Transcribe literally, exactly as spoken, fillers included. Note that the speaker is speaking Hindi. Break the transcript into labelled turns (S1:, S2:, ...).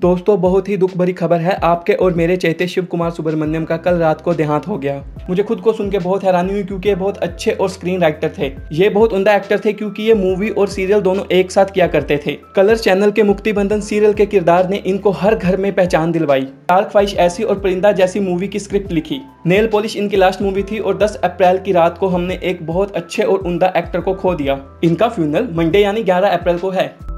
S1: दोस्तों बहुत ही दुख भरी खबर है, आपके और मेरे चहेते शिव कुमार सुब्रमण्यम का कल रात को देहांत हो गया। मुझे खुद को सुन के बहुत हैरानी हुई क्योंकि ये बहुत अच्छे और स्क्रीन राइटर थे। ये बहुत उम्दा एक्टर थे क्योंकि ये मूवी और सीरियल दोनों एक साथ किया करते थे। कलर्स चैनल के मुक्ति बंधन सीरियल के किरदार ने इनको हर घर में पहचान दिलवाई। डार्क ख्वाहिश ऐसी और परिंदा जैसी मूवी की स्क्रिप्ट लिखी। नेल पॉलिश इनकी लास्ट मूवी थी और दस अप्रैल की रात को हमने एक बहुत अच्छे और उम्दा एक्टर को खो दिया। इनका फ्यूनरल मंडे यानी ग्यारह अप्रैल को है।